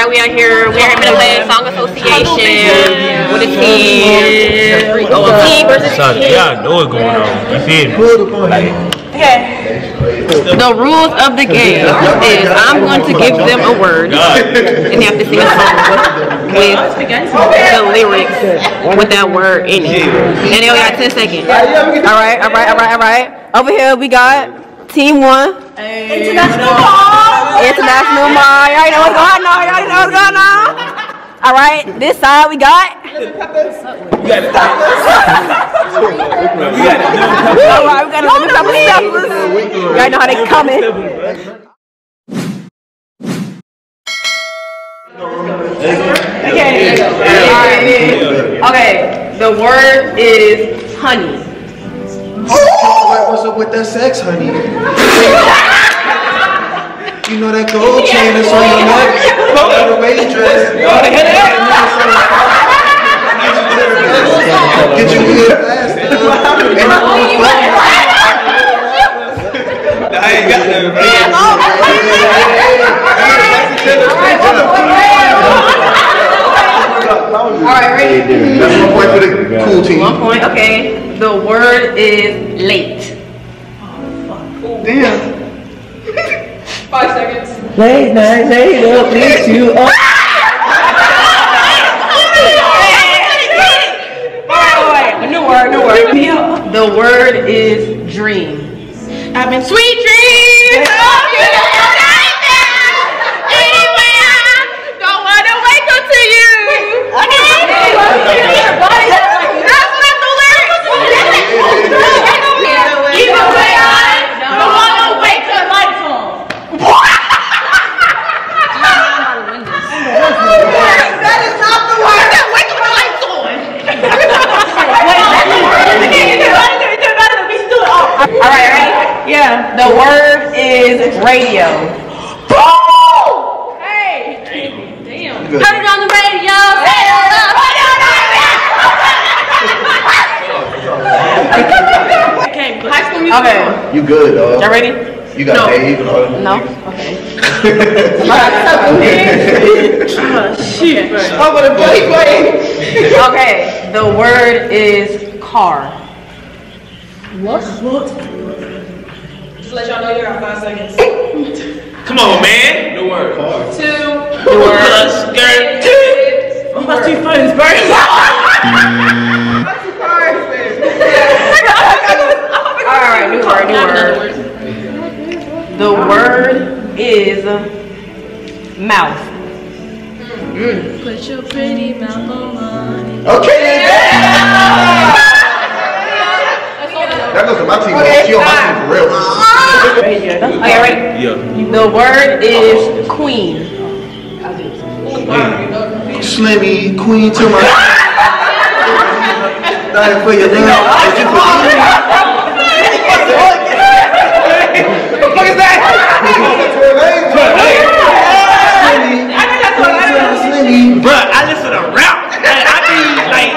right, we are here. We are in Middleland Song Association with a team. Team versus team. Yeah, I know what's going on. You feel me? Okay. The rules of the game is I'm going to give them a word and they have to sing a song with the lyrics with that word in it. And they only got 10 seconds. Alright. Over here we got Team 1. International Mom. You already know what's going on. Alright, this side we got. Alright, we got a couple steppers. You already know how they coming. Okay, the word is honey. What's up with that sex, honey? You know that gold chain that's on your neck? The wedding dress. Get you here fast. I ain't got that. Alright, ready? That's 1 point for the cool team. 1 point, okay. The word is late. Damn. 5 seconds. Late night, late up, leaves you up. New word. The word is dream. I've been sweet dreams. Don't want to wake up to you. That's not the lyrics. Either way, I don't want to wake the lights on. That is not the word. Wake the lights on. Alright, ready? Yeah. The word is radio. Boom! Hey! Damn. Turn it on the radio. Okay, High School Musical. Okay. You good, dog. Y'all ready? You got Dave? No. Okay. Shit. Okay. The word is car. What? Just let y'all know you're on 5 seconds. Come on, man. No word. 2. The word. Skirt. Must be fun, Spurs. Alright, new word. The word is mouth. Put your pretty mouth on mine. Okay. That goes to my team. She on my team for real. Okay, ready? Yeah. The word is queen. Slimmy, queen to my. Dying for your love. What the fuck is that? Slimmy. Bruh, I listen to rap. I be like,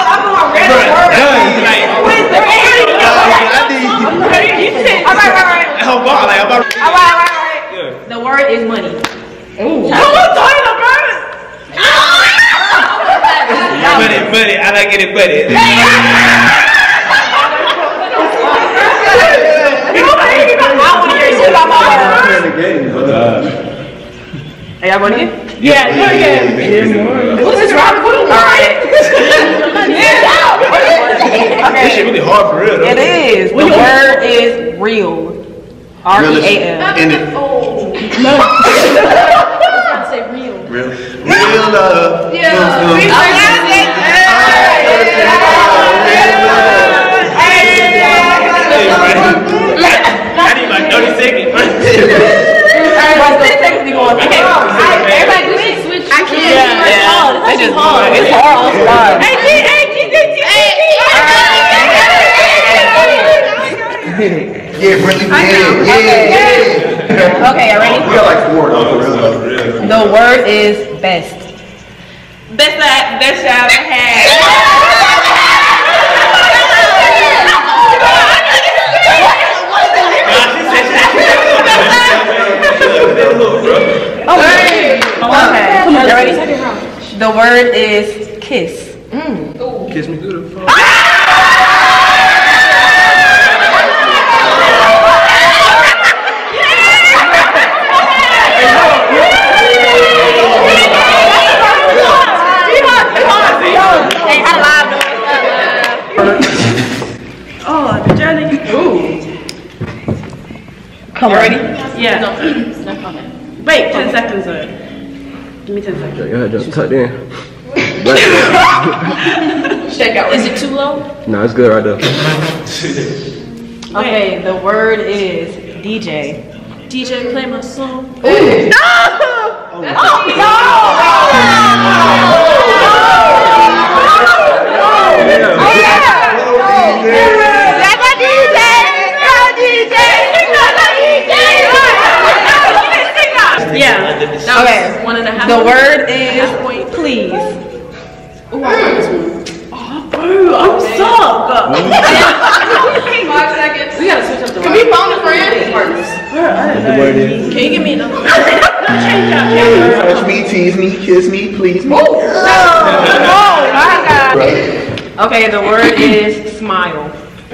Alright. The word is money. Buddy, I like it, buddy. Hey, y'all want to get? Yeah, What's this round? Alright. This shit really hard for real, though. It is. The word is real. R-E-A-L. In it. Real love. I need like 30 seconds. Okay. Everybody switch. I can't. It's hard. It's hard. Yeah, Brittany. Yeah. Okay, are ready? We got like 4 though, for real. The word is best. Best I ever had. ready? The word is kiss. Kiss me through the phone. Oh, the journey. Ooh. Come on. Ready? Yeah. No. Wait, 10 seconds though. Give me 10 seconds. Go ahead, just tuck in. Check out. Is it too low? No, it's good right there. Okay, the word is DJ. DJ, play my song. No! Oh, no! Yeah. Okay. 1.5. The word is please. Ooh, I'm stuck. 5 seconds. We gotta switch up the word. Can we phone a friend? Can you give me another? Touch me, tease me, kiss me, please me. Okay, the word is smile.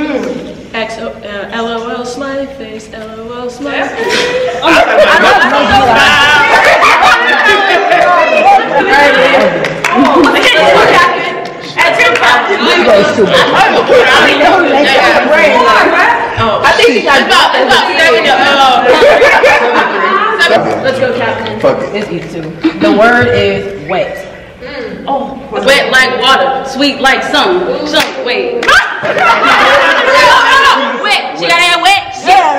LOL smiley face, LOL smiley face. I think you got Let's go, Captain. Fuck it. It's easy too. The word is wet. Wet like water, sweet like sun. Wait. Wet. She got hair wet.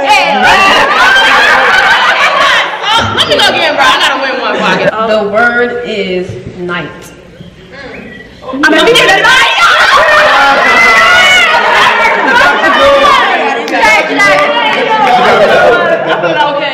Let me go again, bro. I gotta win one pocket. The word is night. I'm gonna be here tonight. Okay.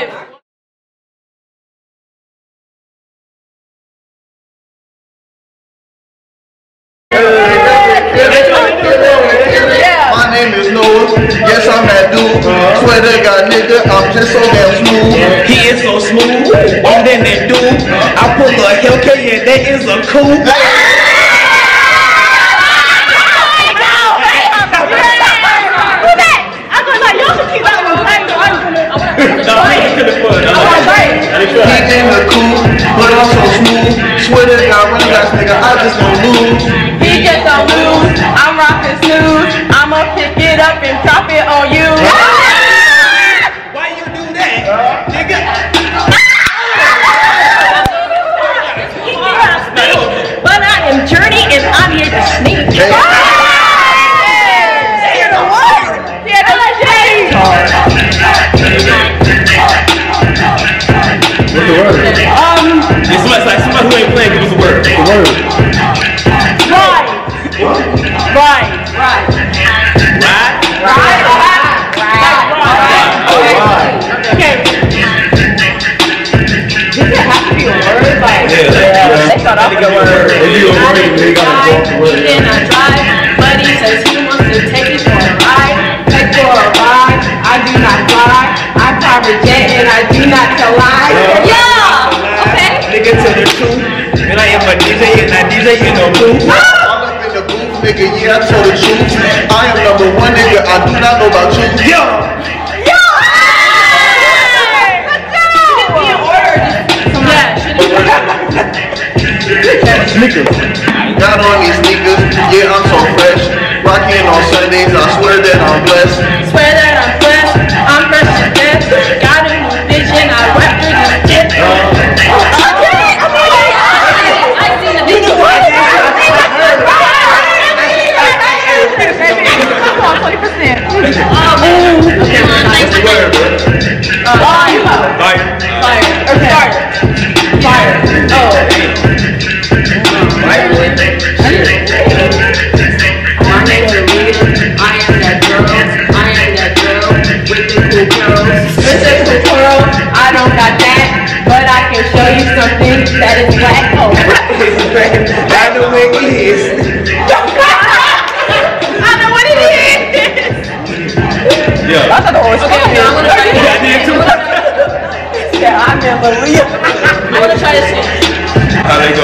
My name is Noah. Yes, I'm that dude. Swear to God, nigga, I'm just so damn smooth. He is so smooth, more than that dude. I pull a Hellcat, yeah, that is a coup. He's in the cool, but I'm so smooth. Swear to God, run that nigga, I just don't lose. He just don't lose. I'm rockin' snooze. I'ma pick it up and drop it on you. Why you do that, nigga? But I am Journey and I'm here to sneak. What's the word? It's like somebody who ain't playing, give us a word. The word. Right. Okay. Does it have to be a word? Like, they thought I was a word. If you agree, they gotta go off the word. Then I drive, but he says he wants to take me for a ride. Take for a ride, I do not fly. I private jet and I do not collide. Nigga, tell the truth. And I am a DJ and I DJ in the booth. All up in the booth, nigga, yeah, I told the truth. I am number one, nigga, I do not know about you. Yo! Sneakers. Got on these sneakers, yeah, I'm so fresh. Rockin' on Sundays, I swear that I'm blessed. Swear that I'm fresh, I'm fresh to death. Got a new vision, I rap through this shit. Show you something that is black hole. I know what it is. I know what it is. Yeah. I thought the horse. Okay, I'm gonna try this. I did too. Yeah, I never will. I'm gonna try this one.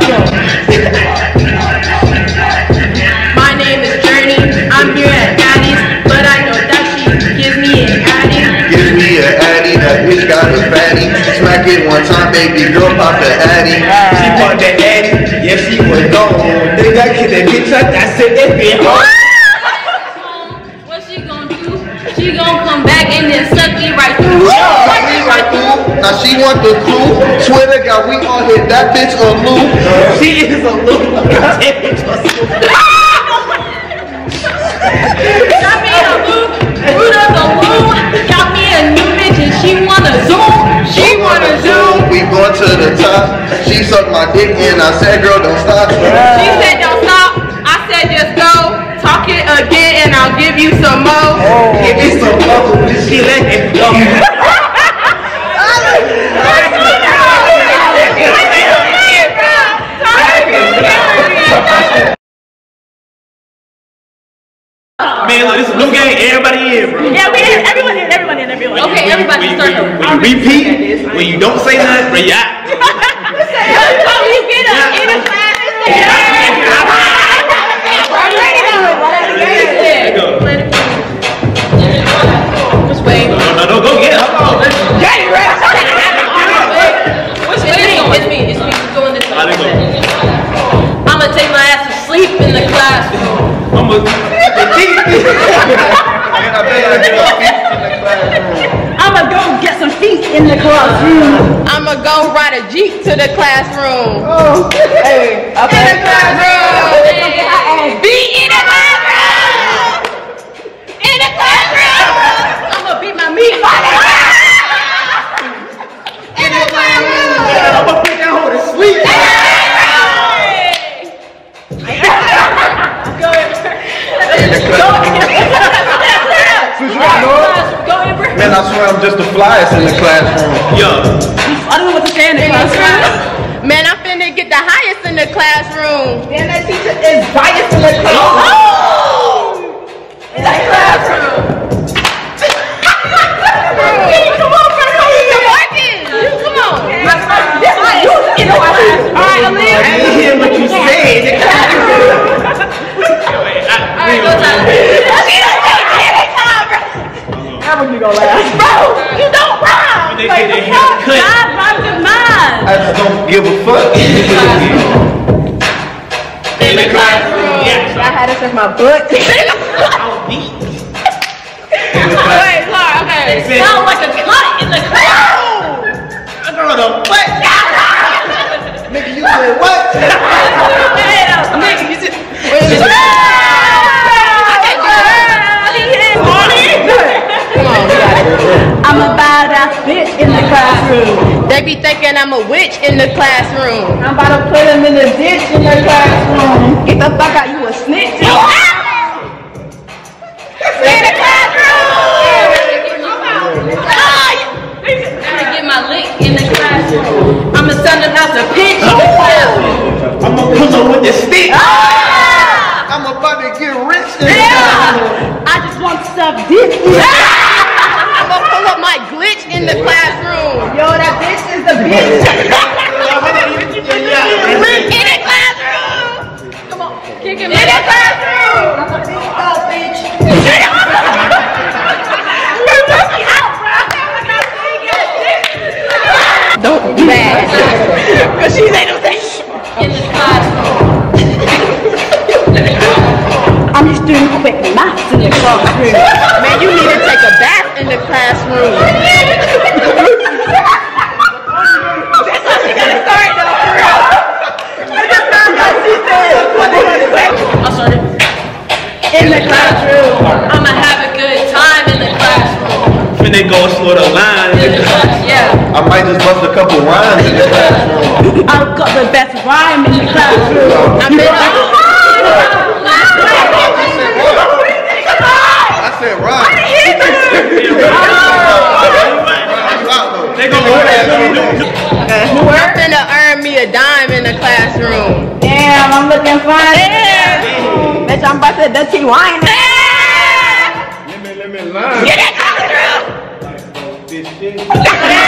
My name is Journey. I'm here at Addie's, but I know that she gives me an Addie. Gives me an Addy, that bitch got a fatty. Smack it one time, baby girl, pop the Addy. She bought that Addy, yeah, she was gone. They got kid that bitch up, I said that bitch home. What she gonna do? She gonna come back and then suck me right through. Now she want the clue. Swear to God, we all hit that bitch a loop. She is a loop. Got me a loop. Ruta the loop. Got me a new bitch and she wanna zoom. She wanna zoom. We going to the top. She sucked my dick and I said, girl, don't stop. She said don't stop. I said just go. Talk it again and I'll give you some more. Give me some more. She let it go. Man, look, this is a new game. Everybody in, bro. Yeah, we in. Everyone in. Everyone in. Everyone in. Okay, everybody start over. When you repeat, when you don't say nothing, bro, yeah. You get up in a class. Which way? No, go get it. Hold on. Which way? It's me. Going this way. I'ma take my ass to sleep in the classroom. I'ma go get some feet in the classroom. I'ma go ride a Jeep to the classroom. Oh, hey, up In the classroom. Be In the classroom. In the classroom. I'ma beat my meat. In the classroom. I'm gonna put that hoe to sleep. Man, I swear I'm just the flyest in the classroom. Yo. I don't know what to say in the classroom. Man, I'm finna get the highest in the classroom. Man, that teacher is biased in the classroom. Oh! In the classroom. Come on, bro. You're working. Come on. You know what? All right, I didn't hear what you said. Alright, go time. Never you gonna laugh. Bro, you don't rhyme. They get their hair cut. God rhymes with mine. I just don't give a fuck. In the classroom. Yes. I had to suck my butt. I'll beat. Wait, Laura, okay. Sound like a cut in the classroom. I don't know what. Nigga, you said what? Nigga, you just. I'm a badass bitch in the classroom. They be thinking I'm a witch in the classroom. I'm about to put them in the ditch in the classroom. Get the fuck out, you a snitch. In the classroom. I'ma get my lick in the classroom. I'ma send them out to pitch in the classroom. I'm gonna pull up with the stick. I'm about to get rich in the classroom. I just want stuff dick. I'ma pull up my glitch in the classroom. Yo, that bitch is the bitch. In the classroom. Come on, kick him in the classroom. I'm a big old bitch. Don't be mad. Cause she ain't no in the classroom. I'm just doing quick maths in the classroom. Man, you need to take a bath in the classroom. That's how she gonna start though, for real. I just found out she said. I'll start it. In the classroom. I'ma have a good time in the classroom. Finna go slow the line. Yeah. I might just bust a couple rhymes in the classroom. I've got the best rhyme in the classroom. I'm in I said rhyme. They gonna do that. I'm finna earn me a dime in the classroom. Damn, I'm looking fine. Bitch, I'm about to dirty wine. Let me line. Get that classroom. Like,